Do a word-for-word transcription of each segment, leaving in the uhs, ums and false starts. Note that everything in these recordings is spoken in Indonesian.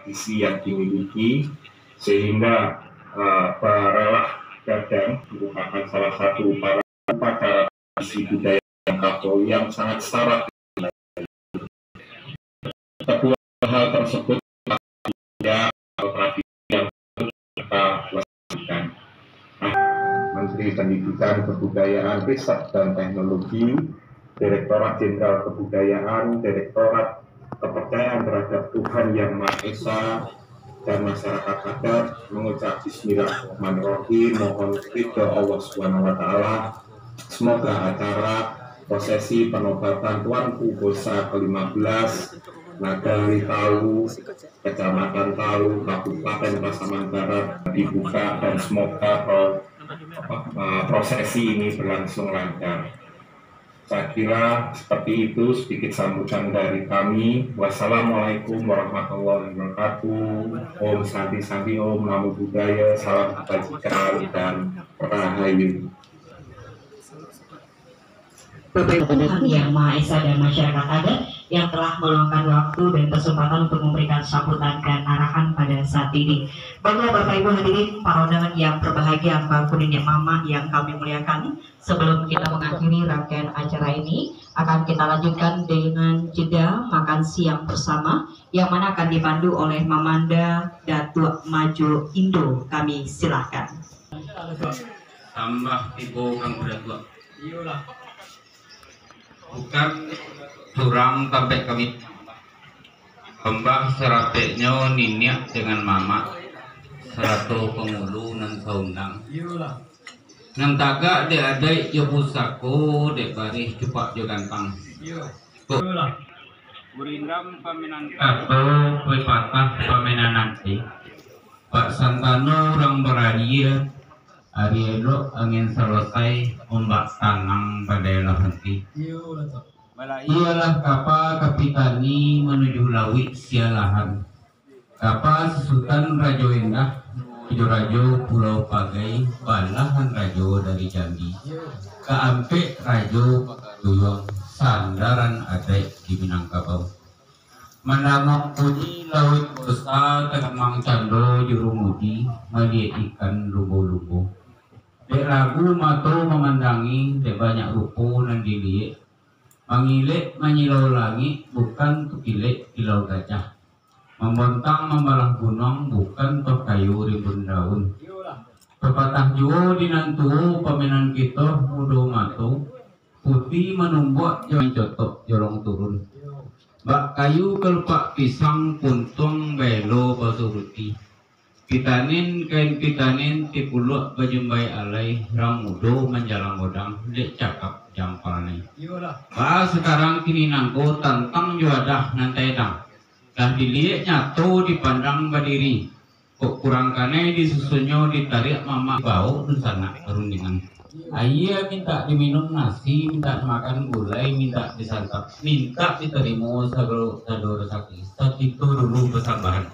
tradisi yang dimiliki, sehingga uh, perelah gadang merupakan salah satu upacara tradisi budaya Katolik yang sangat syarat. Kedua hal tersebut ya tradisi yang kita lakukan. Menteri Pendidikan, Kebudayaan, Riset dan Teknologi, Direktorat Jenderal Kebudayaan, Direktorat Kepercayaan terhadap Tuhan Yang Maha Esa, dan masyarakat adat mengucap Bismillahirrahmanirrahim, mohon ridho Allah Subhanahu Wa Taala. Semoga acara prosesi penobatan Tuanku Bosa ke lima belas Nagari Talu, Kecamatan Talu, Kabupaten Pasaman Barat dibuka dan semoga prosesi ini berlangsung lancar. Saya kira seperti itu sedikit sambutan dari kami. Wassalamualaikum warahmatullahi wabarakatuh. Om Santi Santi Om, Namo Buddhaya, salam kebajikan dan rahayu. Bapak Tuhan Yang Maha Esa dan masyarakat adat yang telah meluangkan waktu dan kesempatan untuk memberikan sambutan dan arahan pada saat ini. Baiklah Bapak Ibu hadirin para undangan yang berbahagia, Mbak Kuning yang Mama yang kami muliakan, sebelum kita mengakhiri rangkaian acara ini, akan kita lanjutkan dengan jeda makan siang bersama yang mana akan dipandu oleh Mamanda Datuk Maju Indo. Kami silakan. Tambah ibu kang berdua. Iyalah. Bukan kurang sampai kami Mbah serapeknya niniak dengan mama serato pengulu nan saundang nang tagak de adai yo pusako de baris cepak jo gantang Burindam paminan atau pepatah paminan nanti Pak Santano orang beradia hari elok angin selesai ombak tanang pada henti. Ialah kapal kapitani menuju laut sialahan. Kapal sesutan Rajo Endah, Rajo Pulau Pagai, balahan Rajo dari Jambi. Keampek Rajo Tuyong, sandaran adai di Minangkabau. Menamok puni laut besar Tegamang Cando Jurumudi, melihat ikan lubo-lubo. Dek ragu mato memandangi dek banyak rupo nan dilihat. Mangilek menyilau langit bukan kepilek kilau gajah. Membontang membalah gunung bukan toh kayu rimbun daun. Pepatah juo dinantu paminan kita mudo mato. Putih menumbuk jangan cotok jorong turun. Bak kayu kelupak pisang puntung belo basuruti. Pitanin kain pitanin tipuluk bajumbai alai ramudo menjalang godang dek cakap jampalnya. Bah sekarang kini nangko tantang juadah nantai dang. Dah dilihat nyato dipandang berdiri. Kok kurang kane disusunyo ditarik mama bau nusana perundingan. Ayah minta diminum nasi, minta makan gulai, minta disantap, minta diterima sagoro sador sakit. Saat itu dulu bersabaran.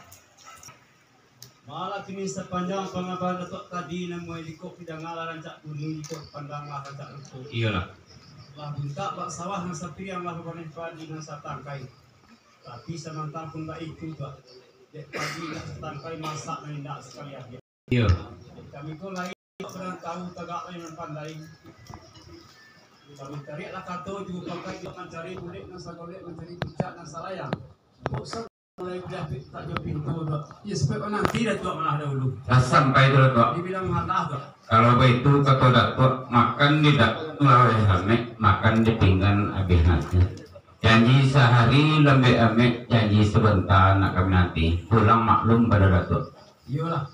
Malah kini sepanjang pengabahan Datuk tadi namu helikop tidak ngalah rancak kuning ikut pandanglah rancak itu. Iyalah. Lah minta bak sawah yang sepi yang lah panen padi yang satangkai. Tapi sementara pun tak itu tak. Dek padi nak satangkai masak dan tidak sekali aja. Iya. Kami pun lain pernah tahu tegak yang pandai. Kami tarik lah kato juga pakai juga mencari bulik nasa golek mencari pucat nasa layang. Boksa mulai dah tak jauh pintu tu. Ya sebab nanti dah tuak malah dahulu. Dah sampai tu tuak. Dibilang malah tu. Kalau begitu kata datuk makan tidak melalui hamek, makan di pinggan habis nanti. Janji sehari lembek amek, janji sebentar nak kami nanti. Pulang maklum pada datuk. Iyalah.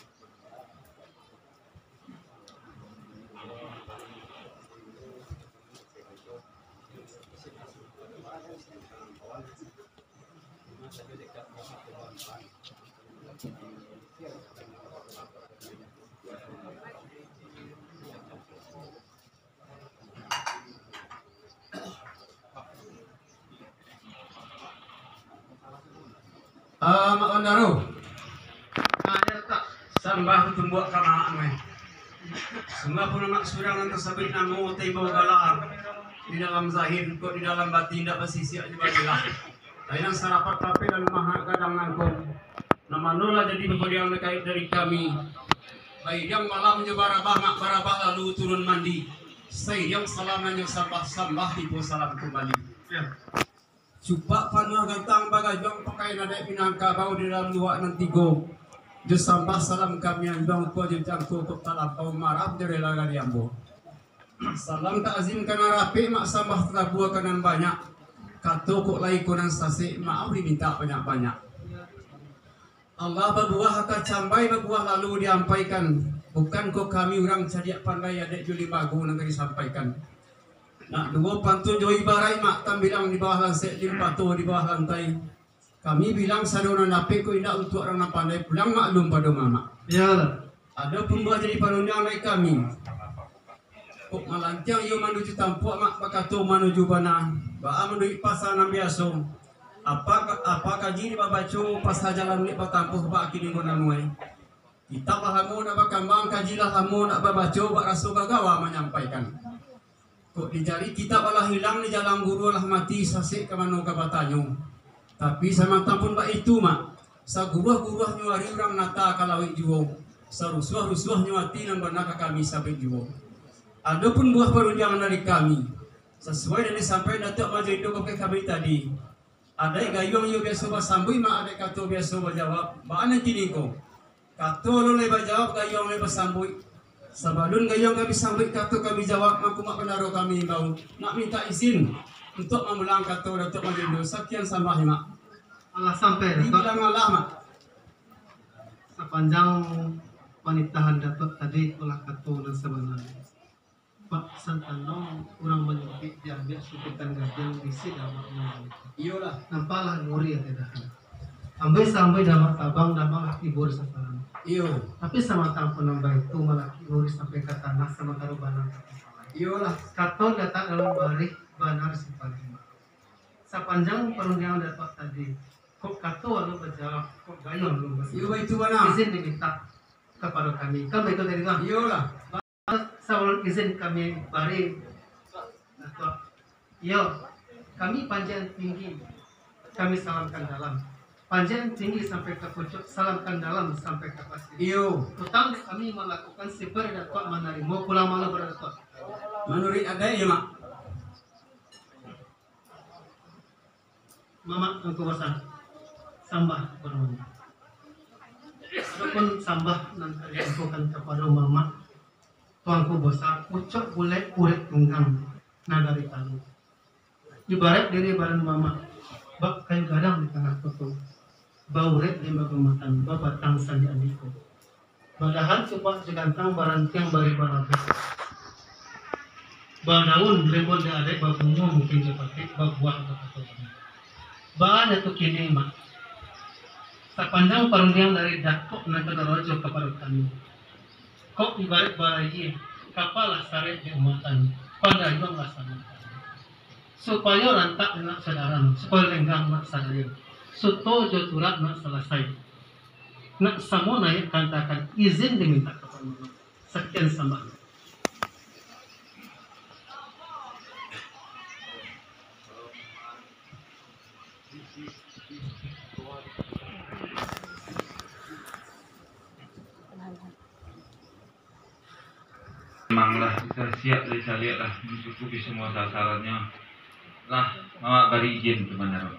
Ah, mak Kondaru. Ada tak sambah tumbuk kama amai. Semua pun nak surang yang tersebut namu timbul galar di dalam zahir kok di dalam batin tidak bersisi aja bagilah. Lain sarapat tapi dalam mahal kadang nangkong. Manolah jadi pemberian kait dari kami. Baik yang malamnya barabah mak barabah lalu turun mandi. Saya yang salamnya sambah sambah ibu salam kembali. Ya. Cuba panah gantang bagajong pakai nada pinangka bau di dalam dua nanti go. Jusambah salam kami yang bang tua jengkang tutup talam kau marah dari laga diambo. Salam takzim kana rapi mak sambah terabua kanan banyak. Kato kok lai kunan sasi maaf diminta banyak-banyak. Allah berbuah haka cambai berbuah lalu diampaikan. Bukan kok kami orang cadiak pandai adek juli bagu nanti disampaikan. Nak dua pantun joi barai mak tam bilang di bawah lantai di patu di bawah lantai. Kami bilang sadona nape ko indah untuk orang nak pandai pulang maklum pada mama. Ya. Ada pembuat jadi panundang naik kami. Kok malantiang iyo menuju tampuak mak pakato menuju bana. Ba menuju pasar nam biasa. Apa apa kaji di babacu pas jalan ni patampuh ba kini guna muai. Kita bahamu nak bakambang kajilah hamu nak babacu ba rasul gagawa menyampaikan. Kok dijari kita balah hilang di jalan guru lah mati sasik ke mano kabatanyo. Tapi sama tampun ba itu mak. Sa guruh-guruh nyuari orang nata kalawik juwo. Sa rusuh-rusuh nyuati nang banaka kami sampai juwo. Adapun buah perunjangan dari kami. Sesuai dengan sampai Datuk Majid itu ke kami tadi. Ada gayung yo biasa basambui mak ada kato biasa berjawab. Mana kini ko? Kato lo le berjawab gayung le basambui. Sabalun gayung kami sambui kato kami jawab aku mak penaro kami bau. Nak minta izin untuk memulang kato Datuk Majid. Sekian sambah mak. Allah sampai Datuk. Dibilang Allah mak. Sepanjang wanita Datuk tadi olah kato dan sebenarnya. Pak Santano orang menyebut diambil sukutan gading di sini dalam Iyalah. nampaklah nguri ya tidak. Ambil sampai dalam tabang dalam ibur sekarang. Iyo. Tapi sama tanpa nambah itu malah nguri sampai ke tanah sama taruh banar. Iyalah. Kato datang dalam balik banar simpati. Sepanjang perundingan dapat tadi, kok kato lalu berjawab, kok gayung lu masih. Iyo itu mana? Izin diminta kepada kami. Kami itu dari kami. Iyalah. Sebelum izin kami bari, yo kami panjang tinggi, kami salamkan dalam. Panjang tinggi sampai ke pucuk, salamkan dalam sampai ke pasti. Iyo. Utang kami melakukan seper datuk manari, mau pulang malam berdatuk. Menurut ada ya mak. Mama engkau bosan, sambah bermana. Adapun sambah nanti diinfokan kepada mama. Tuanku bosan, ucap boleh kulit tunggang nagari tanu. Ibarat diri barang mama, bak kayu gadang di tengah foto, bau red di magumatan, babatang sandi adiko. Padahal coba segantang barang tiang bari barang. Badaun rebol di adek babungo mungkin seperti babuah atau apa. Bahan itu kini mak. Sepanjang perundingan dari Datuk Nagarajo kepada kami. Kok ibarat balai kapal saret di umatan pada ibang laksanakan supaya rantak nak sadaran supaya lenggang nak sadaran suto joturat nak selesai nak samo naik kantakan izin diminta kepada mama. Sekian sambah. Memanglah bisa siap bisa lihat lah mencukupi semua sasarannya lah mama beri izin sebenarnya.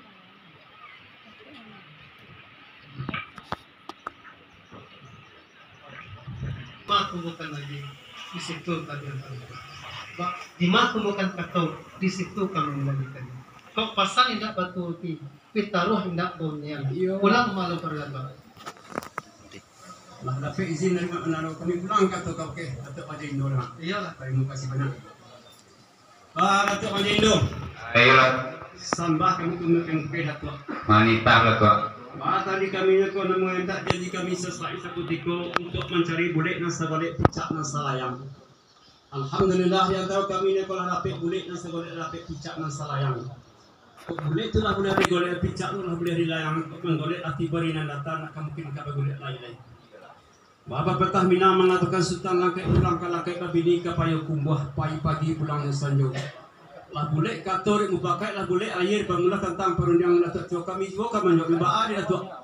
Mak temukan lagi di situ tadi yang Pak, di mak temukan kata di situ kami melanjutkan. Kok pasang indak batu ti, pitaruh indak bonnya. Pulang malu perlahan. Lah dapat izin dari mak menaro kami pulang kata kau ke Datuk Majid Indo lah. Iyalah. Terima kasih banyak. Ah Datuk Majid Indo. Ayo Sambah kami tunjukkan ke Datuk. wanita Datuk. Ah tadi kami nyako nemu hendak janji kami sesuai satu tiko untuk mencari bulik nasa balik picak nasa layang. Alhamdulillah yang tahu kami nyako lah dapat bulik nasa balik dapat picak nasa layang. Bulik tu lah boleh digolek picak tu lah boleh dilayang untuk menggolek hati berinan datang nak mungkin kau golek lain-lain. Bapak petah mina mengatakan sultan langkai ulang kalakai kabini kapayo kumbuah pai pagi pulang sanjo. Lah boleh kator mubakai lah boleh air pamula tentang perundang Datuk kami juga kami juga mbak ada Datuk.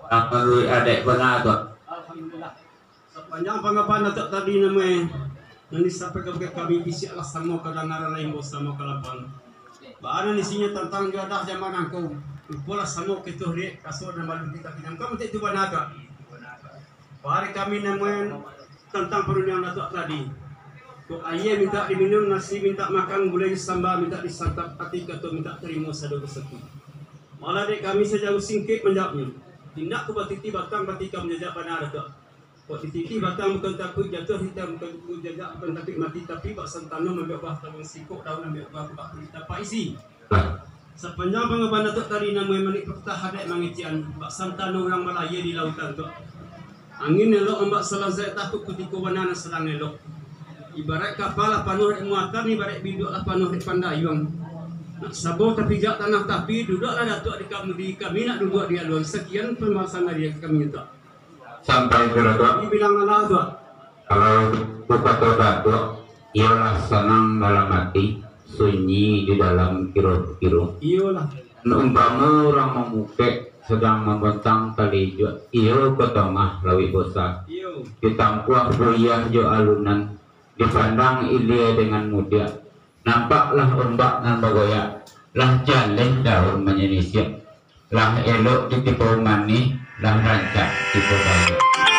Melalui adek benar tuh. Alhamdulillah. Sepanjang panggapan Datuk tadi namanya yang disampaikan ke kami isi alas sama kadang-kadang lain bos sama kalapan. Bahan isinya tentang jodoh zaman angkau. Pola sama kita lihat kasur dan malu kita kita kamu tidak tuan ada. Hari kami namanya tentang perundingan Datuk tadi. Kau ayah minta diminum nasi, minta makan gulai sambal, minta disantap hati atau minta terima satu persatu. Malah dek kami sejauh singkit menjawabnya. Tindak ku batiti batang batika menjajak benar Datuk. Kau titi batang bukan takut jatuh hitam bukan takut jajak bukan takut mati tapi bak santano membuat bah tabung sikuk daun membuat bah bak kita pak isi. Sepanjang pengabahan Datuk tadi namanya menik pertah hadek mangician bak santano orang Malaya di lautan tu. Angin elok ambak selazai takut ketika wanana selang elok. Ibarat kapal lah panuh dek muatan, ibarat biduk lah panuh dek pandayung. Nak sabar tapi jak tanah tapi duduklah Datuk di kami di kami nak duduk di aluan. Sekian pembahasan dari kami minta. Sampai ke Datuk. Ini bilang Allah tu. Kalau kata Datuk, ialah senang dalam hati, sunyi di dalam kiro-kiro. Iyalah. Umpama orang memukek sedang membentang tali jo, iyo ke tengah lawi bosa. Iyo. Ditampuah buyah jo alunan, dipandang ilia dengan mudah. Nampaklah ombak nan bergoyak, lah jaleh daun menyenisip, lah elok ditipu mani, lah rancak tipu balik.